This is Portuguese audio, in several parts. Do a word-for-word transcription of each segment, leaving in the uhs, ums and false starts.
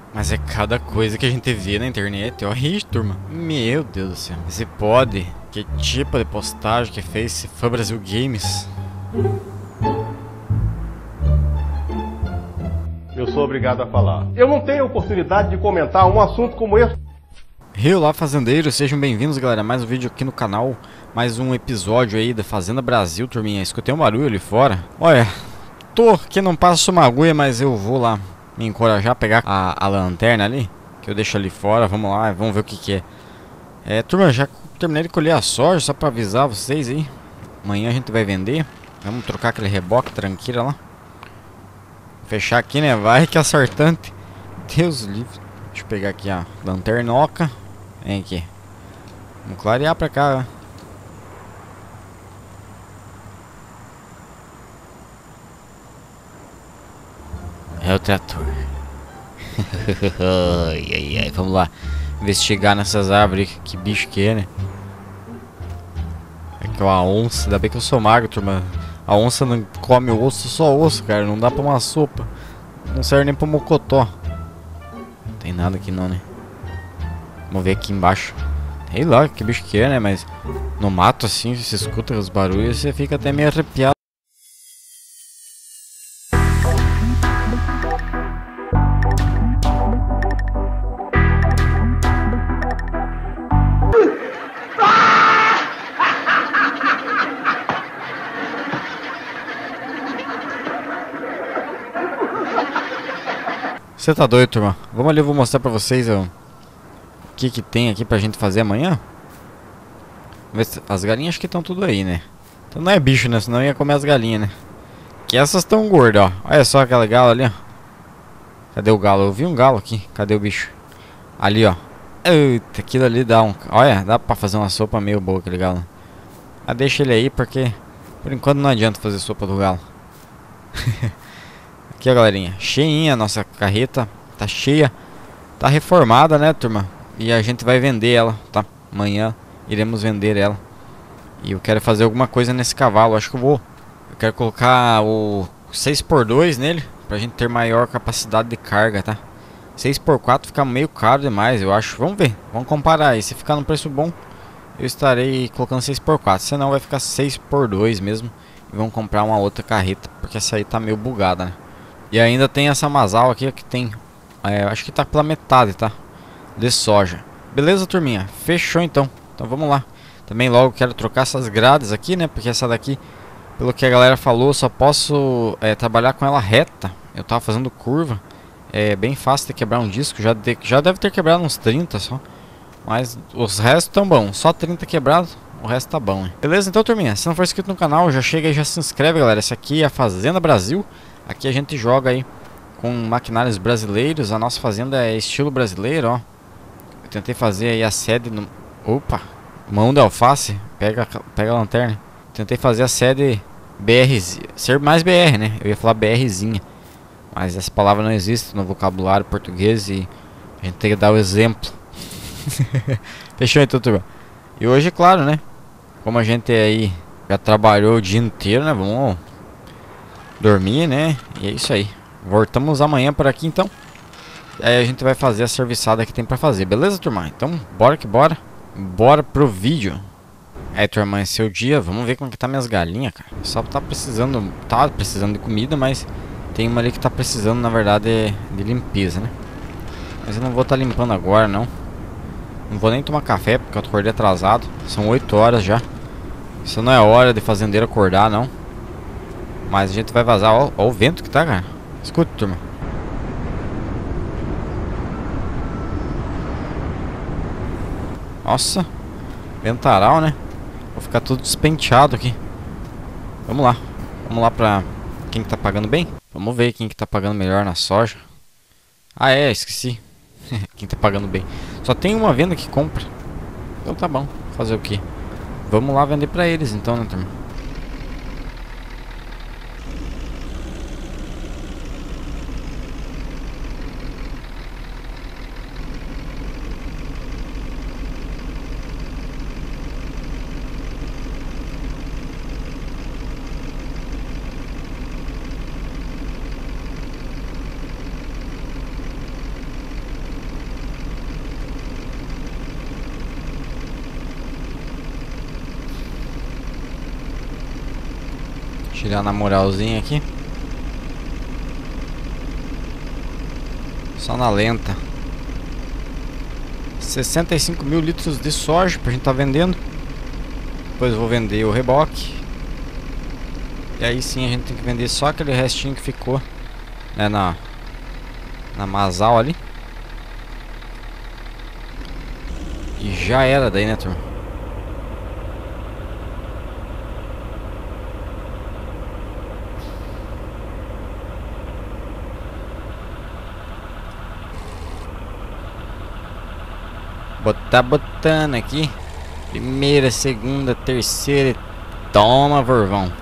Mas é cada coisa que a gente vê na internet. Olha isso, turma. Meu Deus do céu. Você pode? Que tipo de postagem que fez esse Fã Brasil Games? Eu sou obrigado a falar. Eu não tenho oportunidade de comentar um assunto como esse. Olá, fazendeiros, sejam bem-vindos, galera. Mais um vídeo aqui no canal. Mais um episódio aí da Fazenda Brasil, turminha. Escutei um barulho ali fora. Olha, tô que não passo uma agulha, mas eu vou lá me encorajar a pegar a, a lanterna ali, que eu deixo ali fora. Vamos lá, vamos ver o que que é. É, turma, já terminei de colher a soja, só pra avisar vocês aí. Amanhã a gente vai vender. Vamos trocar aquele reboque tranquilo lá. Fechar aqui, né? Vai que acertante. Deus livre. Deixa eu pegar aqui a lanternoca. Vem aqui. Vamos clarear pra cá, ó. É o trator. ai, ai, ai. Vamos lá investigar nessas árvores. Que bicho que é, né? É que é uma onça. Ainda bem que eu sou magro, turma. A onça não come o osso, só osso, cara. Não dá pra uma sopa. Não serve nem pra mocotó. Não tem nada aqui não, né? Vamos ver aqui embaixo. Sei lá que bicho que é, né? Mas no mato assim, você escuta os barulhos, você fica até meio arrepiado. Você tá doido, turma? Vamos ali, eu vou mostrar pra vocês ó, o que que tem aqui pra gente fazer amanhã. As galinhas acho que estão tudo aí, né? Então não é bicho, né? Senão ia comer as galinhas, né? Que essas estão gordas, ó. Olha só aquela galo ali, ó. Cadê o galo? Eu vi um galo aqui. Cadê o bicho? Ali, ó. Eita, aquilo ali dá um... Olha, dá pra fazer uma sopa meio boa aquele galo. Ah, deixa ele aí porque por enquanto não adianta fazer sopa do galo. Aqui, ó, galerinha, cheinha a nossa carreta, tá cheia, tá reformada, né, turma? E a gente vai vender ela, tá? Amanhã iremos vender ela. E eu quero fazer alguma coisa nesse cavalo, acho que eu vou. Eu quero colocar o seis por dois nele, pra gente ter maior capacidade de carga, tá? seis por quatro fica meio caro demais, eu acho. Vamos ver, vamos comparar aí. Se ficar no preço bom, eu estarei colocando seis por quatro. Senão vai ficar seis por dois mesmo. E vamos comprar uma outra carreta, porque essa aí tá meio bugada, né? E ainda tem essa Masal aqui que tem, é, acho que tá pela metade, tá? De soja. Beleza, turminha? Fechou então. Então vamos lá. Também logo quero trocar essas grades aqui, né? Porque essa daqui, pelo que a galera falou, só posso é, trabalhar com ela reta. Eu tava fazendo curva. É bem fácil de quebrar um disco. Já, de, já deve ter quebrado uns trinta só. Mas os restos estão bons. Só trinta quebrados. O resto tá bom, hein? Beleza, então, turminha. Se não for inscrito no canal, já chega e já se inscreve, galera. Esse aqui é a Fazenda Brasil. Aqui a gente joga aí com maquinários brasileiros. A nossa fazenda é estilo brasileiro, ó. Eu tentei fazer aí a sede no... Opa! Mão de alface. Pega, pega a lanterna. Tentei fazer a sede B R... Ser mais B R, né? Eu ia falar BRzinha. Mas essa palavra não existe no vocabulário português e a gente tem que dar o exemplo. Fechou então, turma. E hoje, claro, né? Como a gente aí já trabalhou o dia inteiro, né? Vamos... dormir, né? E é isso aí. Voltamos amanhã por aqui, então. Aí a gente vai fazer a serviçada que tem pra fazer. Beleza, turma? Então, bora que bora. Bora pro vídeo. Aí, turma, amanheceu o dia. Vamos ver como que tá minhas galinhas, cara. Só tá precisando... Tá precisando de comida, mas... Tem uma ali que tá precisando, na verdade, de limpeza, né? Mas eu não vou estar tá limpando agora, não. Não vou nem tomar café, porque eu acordei atrasado. São oito horas já. Isso não é hora de fazendeiro acordar, não. Mas a gente vai vazar. Ó, ó o vento que tá, cara. Escuta, turma. Nossa. Ventaral, né? Vou ficar tudo despenteado aqui. Vamos lá. Vamos lá pra quem que tá pagando bem. Vamos ver quem que tá pagando melhor na soja. Ah, é, esqueci. Quem tá pagando bem. Só tem uma venda que compra. Então tá bom. Fazer o quê? Vamos lá vender pra eles então, né, turma? Tirar na moralzinha aqui. Só na lenta. sessenta e cinco mil litros de soja pra gente tá vendendo. Depois eu vou vender o reboque. E aí sim a gente tem que vender só aquele restinho que ficou, né, na Na Masal ali. E já era daí, né, turma? Botar botando aqui. Primeira, segunda, terceira. Toma, vorvão.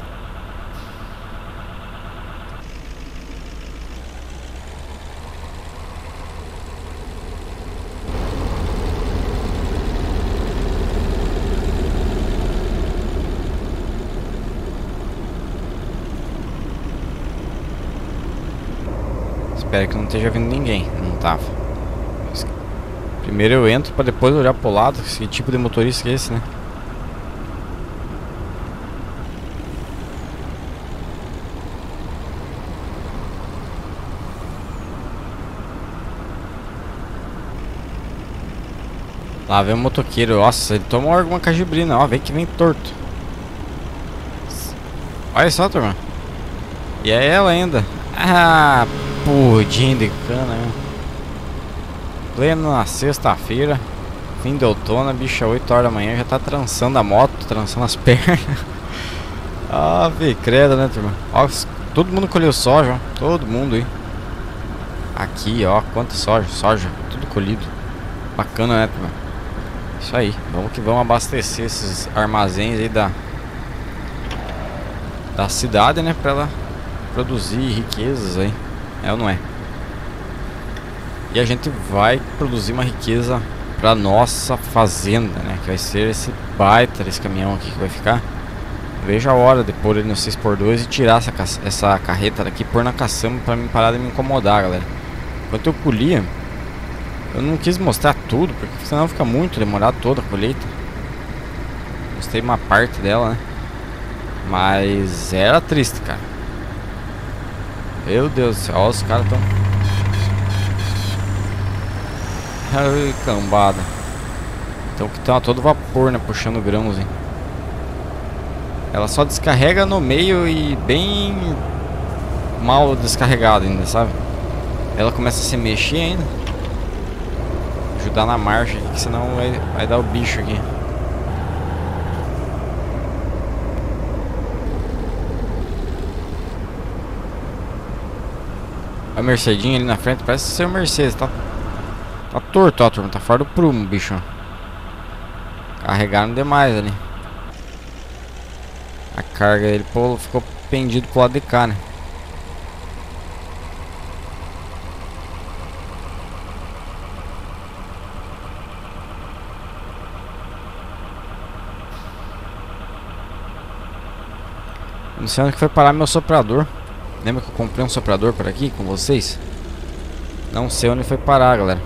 Espero que não esteja vindo ninguém. Não tava. Primeiro eu entro pra depois olhar pro lado. Que tipo de motorista que é esse, né? Lá vem o motoqueiro. Nossa, ele tomou alguma cajibrina. Ó, vem que vem torto. Olha só, turma. E é ela ainda. Ah, pudim de cana, hein? Pleno na sexta-feira. Fim de outono, bicha, oito horas da manhã. Já tá trançando a moto, trançando as pernas. Ah, vi, credo, né, turma? Ó, todo mundo colheu soja, ó. Todo mundo aí. Aqui, ó, quanta soja, soja, tudo colhido. Bacana, né, turma? Isso aí, vamos que vamos abastecer esses armazéns aí da Da cidade, né, pra ela produzir riquezas aí. É ou não é? E a gente vai produzir uma riqueza pra nossa fazenda, né? Que vai ser esse baita desse caminhão aqui que vai ficar. Veja a hora de pôr ele no seis por dois e tirar essa, essa carreta daqui e pôr na caçamba pra me parar de me incomodar, galera. Enquanto eu colhia, eu não quis mostrar tudo, porque senão fica muito demorado toda a colheita. Mostrei uma parte dela, né? Mas era triste, cara. Meu Deus do céu, ó, os caras tão... Ai, cambada. Então que tá a todo vapor, né, puxando grãos, hein. Ela só descarrega no meio e bem mal descarregada ainda, sabe? Ela começa a se mexer ainda. Ajudar na marcha aqui, que senão vai, vai dar o bicho aqui. A Mercedinha ali na frente parece ser o Mercedes, tá? Tá torto, ó, turma, tá fora do prumo, bicho. Carregaram demais ali. A carga dele pô, ficou pendido pro lado de cá, né? Não sei onde que foi parar meu soprador. Lembra que eu comprei um soprador por aqui com vocês? Não sei onde foi parar, galera.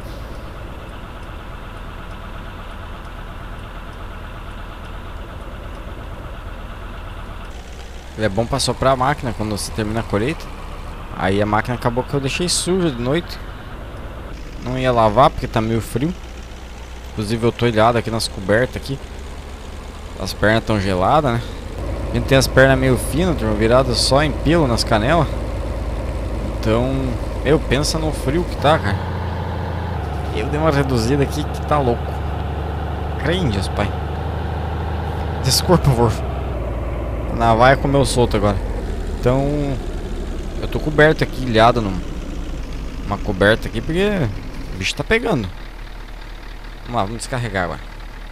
Ele é bom pra soprar a máquina quando você termina a colheita. Aí a máquina acabou que eu deixei suja de noite. Não ia lavar porque tá meio frio. Inclusive eu tô ilhado aqui nas cobertas aqui. As pernas estão geladas, né? A gente tem as pernas meio finas, viradas só em pelo nas canelas. Então, eu pensa no frio que tá, cara. Eu dei uma reduzida aqui que tá louco. Crentes, pai. Desculpa, por favor. Na vaia comeu solto agora. Então, eu tô coberto aqui, ilhado num, uma coberta aqui, porque o bicho tá pegando. Vamos lá, vamos descarregar agora.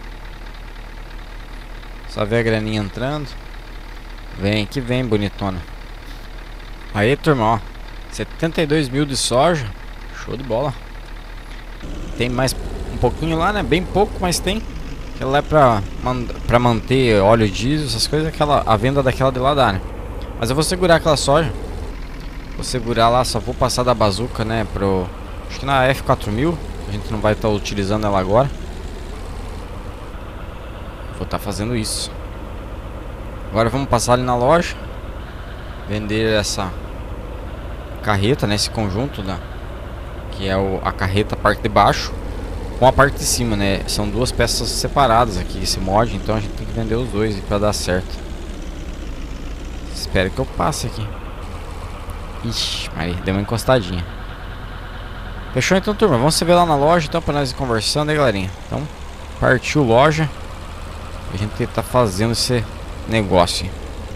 Só ver a graninha entrando. Vem que vem, bonitona. Aí, turma, ó, setenta e dois mil de soja. Show de bola. Tem mais um pouquinho lá, né? Bem pouco, mas tem. Ela é pra, pra manter óleo diesel, essas coisas. Aquela, a venda daquela de lá dá, né? Mas eu vou segurar aquela soja. Vou segurar lá, só vou passar da bazuca, né? Pro, acho que na F quatro mil. A gente não vai estar tá utilizando ela agora. Vou estar tá fazendo isso. Agora vamos passar ali na loja. vender essa carreta, né? Esse conjunto, né? Que é o, a carreta, a parte de baixo com a parte de cima, né? São duas peças separadas aqui, esse mod, então a gente tem que vender os dois para dar certo. Espero que eu passe aqui. Ixi, Maria, deu uma encostadinha. Fechou então, turma? Vamos se ver lá na loja então para nós ir conversando aí, galerinha. Então, partiu loja. A gente tá fazendo esse negócio.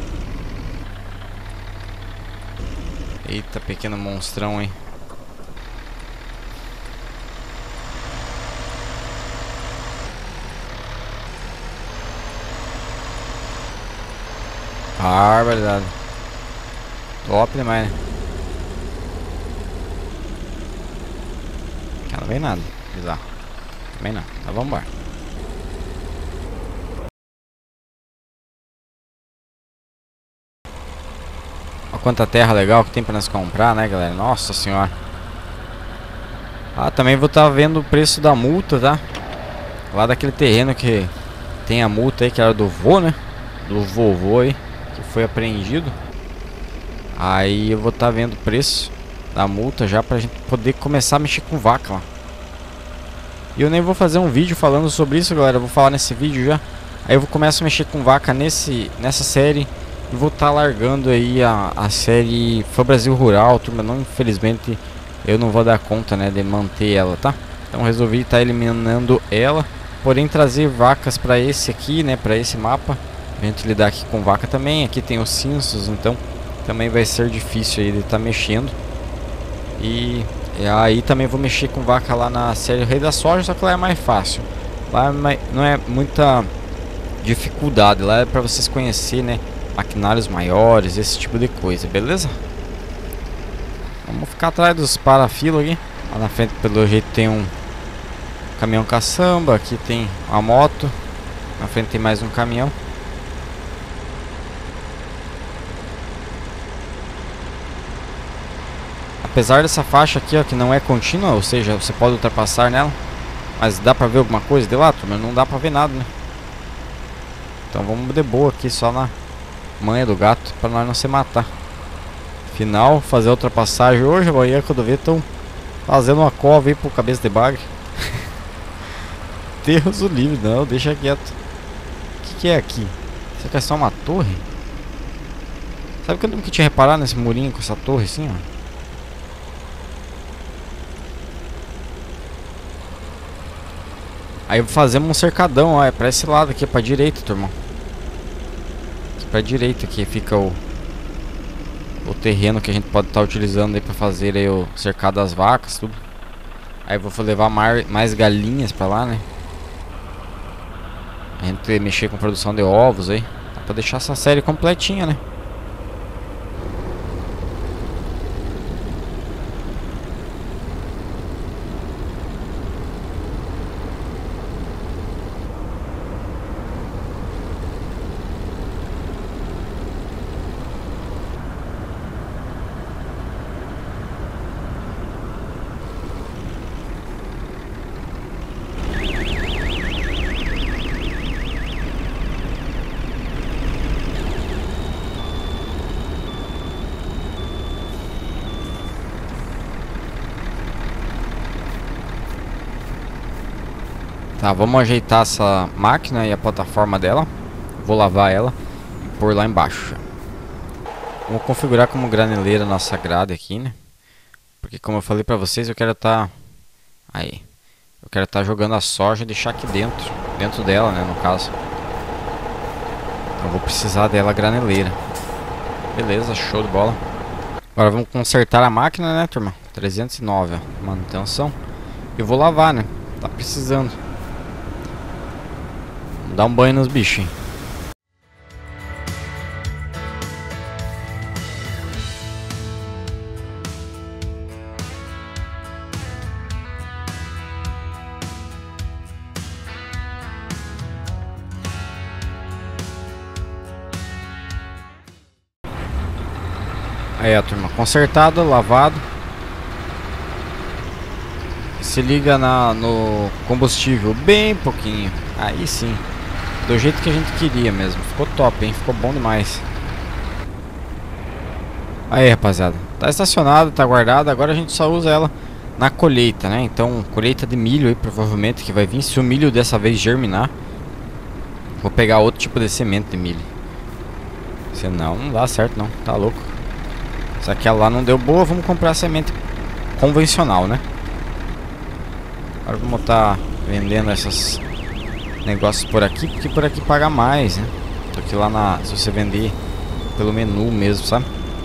Eita, pequeno monstrão, hein? Barbaridade. Top demais, né? Cara, não vem nada. Bizarro. Também não. Tá, vamos embora. Olha quanta terra legal que tem pra nós comprar, né, galera? Nossa senhora. Ah, também vou estar vendo o preço da multa, tá? Lá daquele terreno que tem a multa aí, que era do vô, né? Do vovô aí, que foi apreendido. Aí eu vou estar vendo o preço da multa já pra gente poder começar a mexer com vaca lá. E eu nem vou fazer um vídeo falando sobre isso, galera. Eu vou falar nesse vídeo já. Aí eu vou começar a mexer com vaca nesse, nessa série. E vou estar largando aí a, a série Fã Brasil Rural, turma. Não, infelizmente eu não vou dar conta, né, de manter ela, tá? Então resolvi estar eliminando ela. Porém trazer vacas para esse aqui, né, para esse mapa. A gente lidar aqui com vaca também. Aqui tem os cinsos, então também vai ser difícil aí de estar mexendo. E, e aí também vou mexer com vaca lá na série Rei da Soja, só que lá é mais fácil. Lá não é muita dificuldade, lá é para vocês conhecerem, né, maquinários maiores, esse tipo de coisa, beleza? Vamos ficar atrás dos parafilos aqui. Lá na frente, pelo jeito, tem um caminhão caçamba. Aqui tem uma moto. Na frente tem mais um caminhão. Apesar dessa faixa aqui, ó, que não é contínua, ou seja, você pode ultrapassar nela, mas dá pra ver alguma coisa de lá, turma? Não dá pra ver nada, né? Então vamos de boa aqui, só na manha do gato, pra nós não se matar. Final, fazer a ultrapassagem hoje, amanhã quando vê, estão fazendo uma cova aí pro cabeça de bagre. Deus o livre, não, deixa quieto. O que, que é aqui? Isso aqui é só uma torre? Sabe que eu nunca tinha reparado nesse murinho com essa torre assim, ó? Aí fazemos um cercadão, ó, é pra esse lado aqui, pra direita, turma. Aqui pra direita aqui fica o o terreno que a gente pode estar tá utilizando aí pra fazer aí o cercado das vacas, tudo. Aí vou levar mais, mais galinhas pra lá, né? A gente mexer com produção de ovos aí. Dá pra deixar essa série completinha, né? Tá, vamos ajeitar essa máquina e a plataforma dela. Vou lavar ela e pôr lá embaixo. Vamos configurar como graneleira nossa grade aqui, né? Porque como eu falei pra vocês, eu quero estar... Tá... Aí. Eu quero estar tá jogando a soja e deixar aqui dentro. Dentro dela, né, no caso. Então eu vou precisar dela graneleira. Beleza, show de bola. Agora vamos consertar a máquina, né, turma? trezentos e nove, ó, manutenção. Eu vou lavar, né? Tá precisando. Dá um banho nos bichos, hein? Aí, ó, turma, consertado, lavado. Se liga na, no combustível bem pouquinho. Aí sim. Do jeito que a gente queria mesmo. Ficou top, hein? Ficou bom demais. Aí, rapaziada, tá estacionado, tá guardado. Agora a gente só usa ela na colheita, né? Então, colheita de milho aí, provavelmente, que vai vir. Se o milho dessa vez germinar, vou pegar outro tipo de semente de milho. Senão, não dá certo não, tá louco. Se aquela lá não deu boa, vamos comprar semente convencional, né? Agora vamos estar vendendo esses negócios por aqui, porque por aqui paga mais, né? Do que lá na... se você vender pelo menu mesmo, sabe?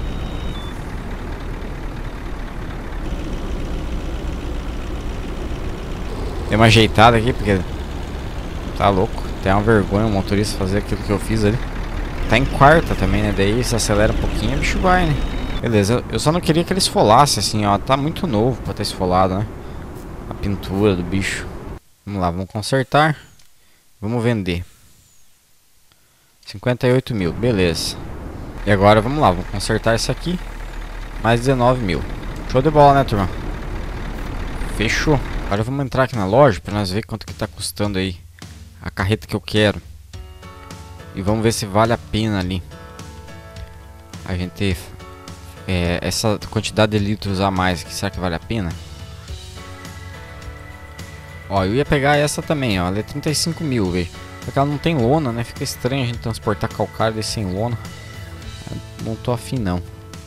Dei uma ajeitada aqui, porque tá louco. Tem uma vergonha o motorista fazer aquilo que eu fiz ali. Tá em quarta também, né? Daí se acelera um pouquinho, o bicho vai, né? Beleza, eu só não queria que ele esfolasse assim, ó. Tá muito novo pra ter esfolado, né? A pintura do bicho. Vamos lá, vamos consertar. Vamos vender. cinquenta e oito mil, beleza. E agora vamos lá, vamos consertar isso aqui. Mais dezenove mil. Show de bola, né, turma? Fechou. Agora vamos entrar aqui na loja pra nós ver quanto que tá custando aí a carreta que eu quero. E vamos ver se vale a pena ali a gente é, essa quantidade de litros a mais aqui, será que vale a pena? Ó, eu ia pegar essa também, ó, ela é trinta e cinco mil, velho. Porque ela não tem lona, né? Fica estranho a gente transportar calcário desse sem lona. Eu não tô afim não.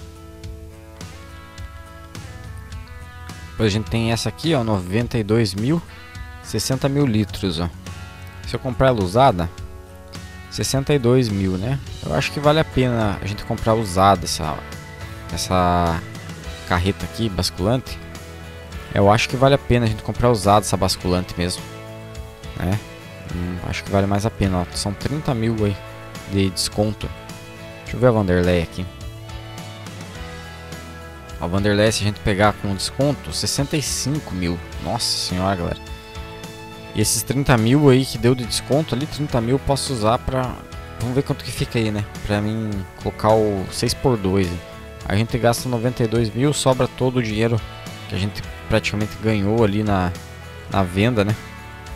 Depois a gente tem essa aqui, ó, noventa e dois mil, sessenta mil litros, ó. Se eu comprar ela usada, sessenta e dois mil, né? Eu acho que vale a pena a gente comprar usada essa, essa carreta aqui, basculante. Eu acho que vale a pena a gente comprar usada essa basculante mesmo, né? Hum, acho que vale mais a pena, ó. São trinta mil aí de desconto. Deixa eu ver a Vanderlei aqui. A Vanderlei, se a gente pegar com desconto, sessenta e cinco mil. Nossa senhora, galera. E esses trinta mil aí que deu de desconto ali, trinta mil eu posso usar pra... Vamos ver quanto que fica aí, né? Pra mim colocar o seis por dois. A gente gasta noventa e dois mil, sobra todo o dinheiro que a gente praticamente ganhou ali na, na venda, né?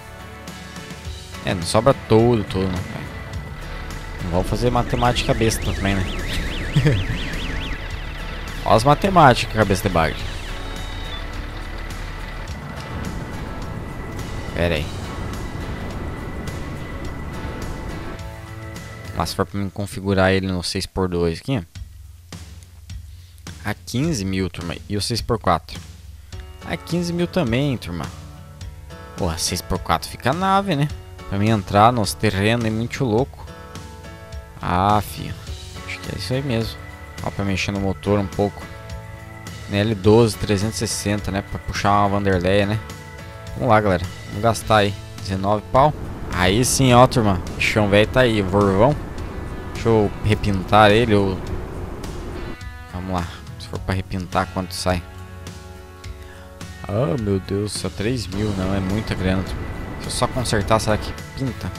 É, não sobra todo, todo, né? Não vamos fazer matemática besta também, né? Olha as matemáticas, cabeça de bagre. Pera aí. Mas se for pra mim configurar ele no seis por dois aqui, a quinze mil, turma. E o seis por quatro? A quinze mil também, turma. Porra, seis por quatro fica a nave, né? Pra mim entrar nos terrenos é muito louco. Ah, filho. Acho que é isso aí mesmo. Ó, pra mexer no motor um pouco. N L doze trezentos e sessenta, né? Pra puxar uma Vanderlei, né? Vamos lá, galera. Vamos gastar aí dezenove pau. Aí sim, ó, turma. O chão velho tá aí, Vorvão. Deixa eu repintar ele. Ou... Vamos lá. Se for pra repintar, quanto sai? Ah, meu Deus, só três mil. Não, é muita grana. Se eu só consertar, será que pinta?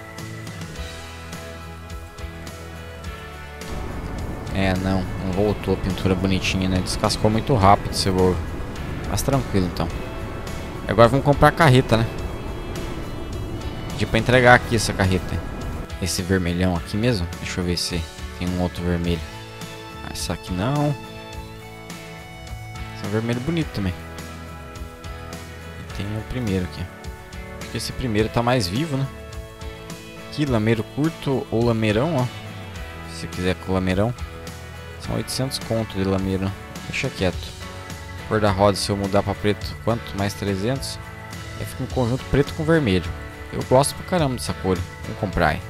É, não. Não voltou a pintura bonitinha, né? Descascou muito rápido esse Volvo. Mas tranquilo, então. E agora vamos comprar a carreta, né? Pedir pra entregar aqui essa carreta. Esse vermelhão aqui mesmo. Deixa eu ver se tem um outro vermelho. Ah, essa aqui não. Esse é um vermelho bonito também. E tem o primeiro aqui. Acho que esse primeiro tá mais vivo, né? Aqui, lameiro curto ou lameirão, ó. Se quiser com lameirão. São oitocentos conto de lameiro. Deixa quieto. Cor da roda, se eu mudar pra preto, quanto? Mais trezentos. Aí fica um conjunto preto com vermelho. Eu gosto pra caramba dessa cor. Vamos comprar aí.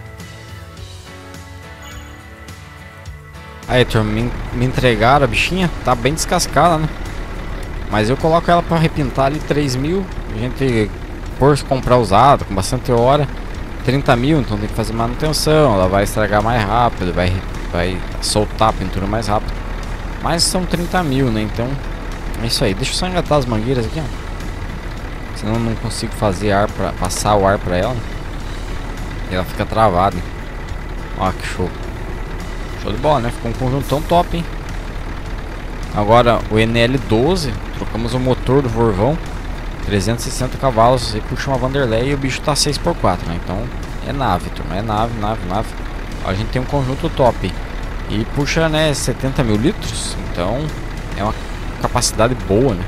Aí, turma, me, me entregaram a bichinha. Tá bem descascada, né? Mas eu coloco ela pra repintar ali três mil. A gente por comprar usado, com bastante hora. trinta mil, então tem que fazer manutenção. Ela vai estragar mais rápido. Vai, vai soltar a pintura mais rápido. Mas são trinta mil, né? Então é isso aí. Deixa eu só engatar as mangueiras aqui, ó. Senão eu não consigo fazer ar pra, passar o ar pra ela, né? E ela fica travada. Ó, que show. Show de bola, né? Ficou um conjuntão top, hein? Agora o N L doze. Trocamos o motor do Vorvão. trezentos e sessenta cavalos. E puxa uma Vanderlei e o bicho tá seis por quatro, né? Então é nave, turma. É nave, nave, nave. Ó, a gente tem um conjunto top. E puxa, né, setenta mil litros. Então é uma capacidade boa, né?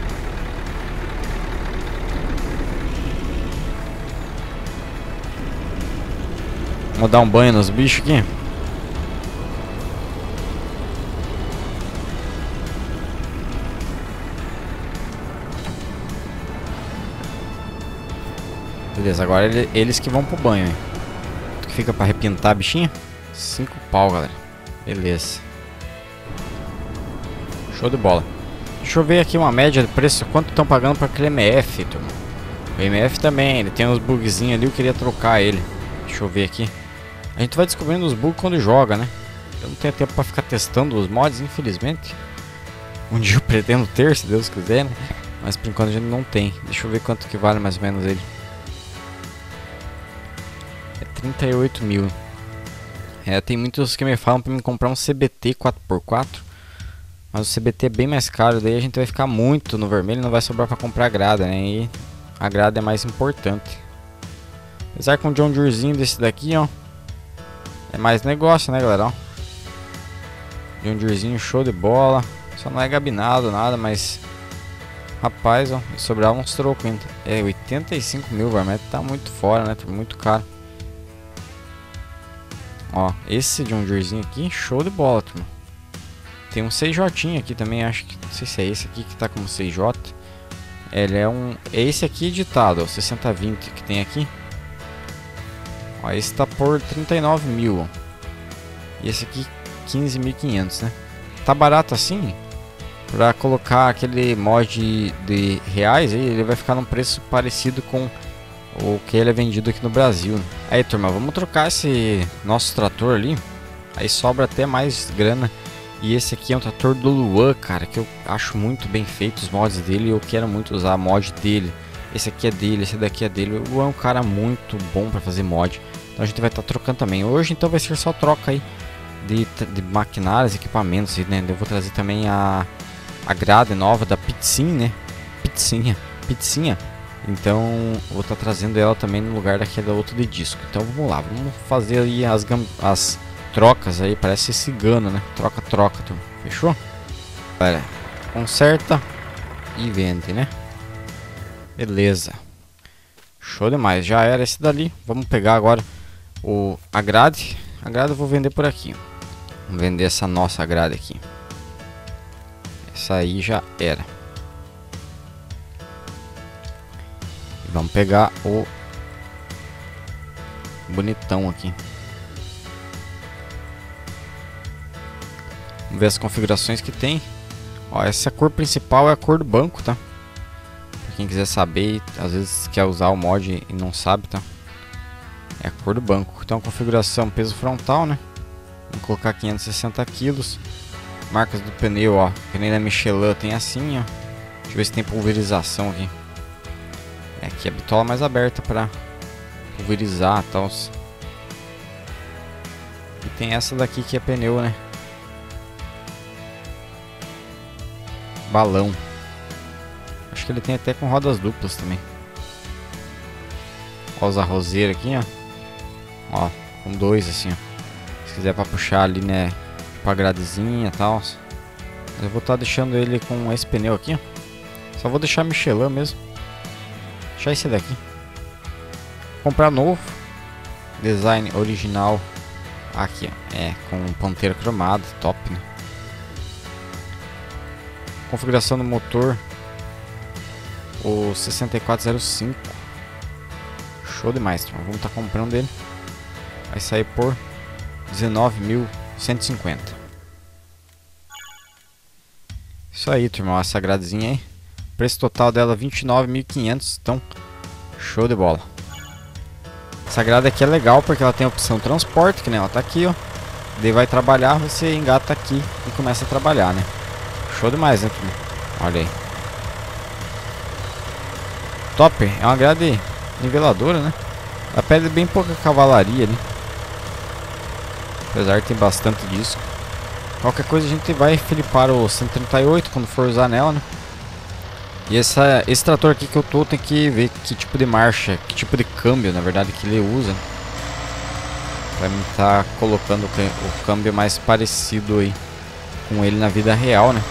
Vamos dar um banho nos bichos aqui. Beleza, agora ele, eles que vão pro banho, hein? Que fica pra repintar a bichinha. Cinco pau, galera. Beleza. Show de bola. Deixa eu ver aqui uma média de preço. Quanto estão pagando pra aquele M F, turma? O M F também, ele tem uns bugzinhos ali. Eu queria trocar ele. Deixa eu ver aqui. A gente vai descobrindo os bugs quando joga, né? Eu não tenho tempo pra ficar testando os mods, infelizmente. Um dia eu pretendo ter, se Deus quiser, né? Mas por enquanto a gente não tem. Deixa eu ver quanto que vale mais ou menos ele. É trinta e oito mil. É, tem muitos que me falam pra me comprar um C B T quatro por quatro. Mas o C B T é bem mais caro. Daí a gente vai ficar muito no vermelho e não vai sobrar pra comprar grada, né? E a grada é mais importante. Apesar que um John Deerezinho desse daqui, ó, é mais negócio, né, galera? Ó. John Deerezinho show de bola. Só não é gabinado, nada, mas... Rapaz, ó, sobrava uns trocos ainda. É, oitenta e cinco mil, velho. Tá muito fora, né? Tá muito caro. Ó, esse John Deerezinho aqui, show de bola, turma. Tem um seis J aqui também, acho que... Não sei se é esse aqui que tá como seis J. Ele é um... É esse aqui editado, ó, sessenta vinte que tem aqui. Ó, esse tá por trinta e nove mil, ó. E esse aqui, quinze mil e quinhentos, né? Tá barato assim? Pra colocar aquele mod de reais, aí ele vai ficar num preço parecido com o que ele é vendido aqui no Brasil, né? Aí, turma, vamos trocar esse nosso trator ali. Aí sobra até mais grana. E esse aqui é um trator do Luan, cara, que eu acho muito bem feito os mods dele. Eu quero muito usar a mod dele. Esse aqui é dele, esse daqui é dele. O Luan é um cara muito bom pra fazer mod. Então a gente vai estar tá trocando também. Hoje então vai ser só troca aí de, de maquinários, equipamentos, né? Eu vou trazer também a, a grade nova da Pitzinha, né? Pitzinha, Pitzinha. Então vou estar tá trazendo ela também no lugar daquela outra de disco. Então vamos lá, vamos fazer aí as, as trocas aí. Parece cigano, né? Troca, troca, turma. Fechou? Galera, conserta e vende, né? Beleza. Show demais. Já era esse dali. Vamos pegar agora o, a grade. A grade eu vou vender por aqui. Vamos vender essa nossa grade aqui. Essa aí já era. E vamos pegar o bonitão aqui. Vamos ver as configurações que tem. Ó, essa cor principal é a cor do banco, tá? Pra quem quiser saber, às vezes quer usar o mod e não sabe, tá? É a cor do banco. Então, configuração peso frontal, né? Vamos colocar quinhentos e sessenta quilos. Marcas do pneu, ó. Pneu da Michelin tem assim, ó. Deixa eu ver se tem pulverização aqui. É, aqui a bitola mais aberta para pulverizar e tal. E tem essa daqui que é pneu, né? Balão. Acho que ele tem até com rodas duplas também. Ó os arrozeiros aqui, ó. Ó, com dois assim, ó. Se quiser para puxar ali, né? Com a gradezinha e tal. Eu vou estar tá deixando ele com esse pneu aqui, ó. Só vou deixar Michelin mesmo. Deixar esse daqui. Comprar novo. Design original. Aqui, ó. É, com ponteira cromada. Top, né? Configuração do motor. O sessenta e quatro zero cinco. Show demais, turma. Vamos estar tá comprando ele. Vai sair por dezenove mil cento e cinquenta. Isso aí, turma. Essa gradezinha aí. Preço total dela vinte e nove mil e quinhentos. Então, show de bola. Essa grade aqui é legal porque ela tem a opção transporte, que nem ela tá aqui, ó. Daí vai trabalhar, você engata aqui e começa a trabalhar, né? Show demais, né, turma? Olha aí. Top. É uma grade niveladora, né? Ela pede bem pouca cavalaria ali. Apesar que tem bastante disso. Qualquer coisa a gente vai filipar o cento e trinta e oito quando for usar nela, né? E essa, esse trator aqui que eu tô, tem que ver que tipo de marcha, que tipo de câmbio, na verdade, que ele usa. Pra mim tá colocando o, o câmbio mais parecido aí com ele na vida real, né?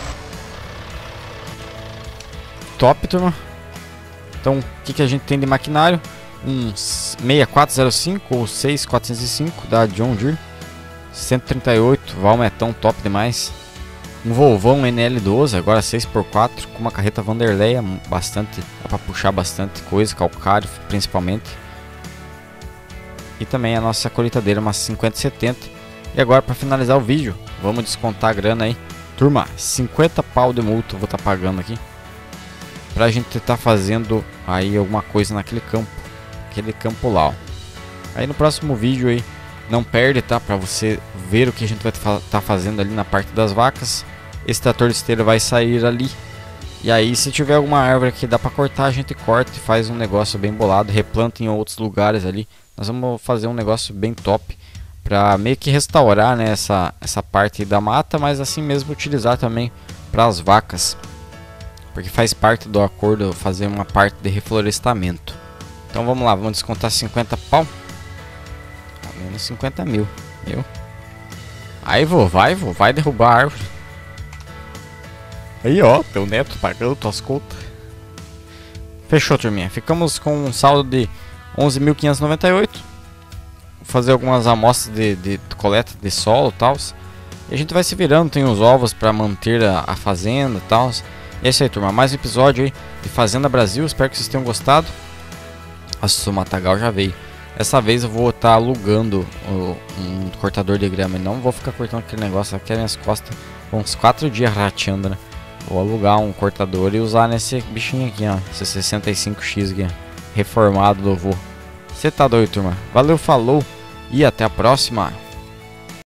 Top, turma. Então, o que, que a gente tem de maquinário? Um seis quatro zero cinco ou seis quatrocentos e cinco da John Deere. cento e trinta e oito, Valmetão top demais. Um Volvão N L doze, agora seis por quatro, com uma carreta Vanderleia, bastante, dá pra puxar bastante coisa, calcário principalmente. E também a nossa colheitadeira, uma cinquenta setenta. E agora, para finalizar o vídeo, vamos descontar a grana aí. Turma, cinquenta pau de multa eu vou estar tá pagando aqui, pra gente estar tá fazendo aí alguma coisa naquele campo, aquele campo lá, ó. Aí no próximo vídeo aí, não perde, tá? Pra você ver o que a gente vai estar tá fazendo ali na parte das vacas. Esse trator de esteira vai sair ali. E aí, se tiver alguma árvore que dá pra cortar, a gente corta e faz um negócio bem bolado, replanta em outros lugares ali. Nós vamos fazer um negócio bem top pra meio que restaurar, né, essa, essa parte da mata, mas assim mesmo utilizar também para as vacas, porque faz parte do acordo fazer uma parte de reflorestamento. Então vamos lá, vamos descontar cinquenta pau. Menos cinquenta mil, viu? Aí vou, vai, vou, vai derrubar a árvore. Aí ó, teu neto pagando tuas contas. Fechou, turminha. Ficamos com um saldo de onze mil quinhentos e noventa e oito. Vou fazer algumas amostras de, de, de coleta de solo e tal. E a gente vai se virando, tem os ovos para manter a, a fazenda e tal. E é isso aí, turma. Mais um episódio aí de Fazenda Brasil. Espero que vocês tenham gostado. Nossa, o matagal já veio. Essa vez eu vou estar tá alugando o, um cortador de grama. Não vou ficar cortando aquele negócio aqui nas minhas costas. Uns quatro dias rateando, né? Vou alugar um cortador e usar nesse bichinho aqui, ó. Esse sessenta e cinco X aqui, ó. Reformado do vô. Você tá doido, turma? Valeu, falou e até a próxima.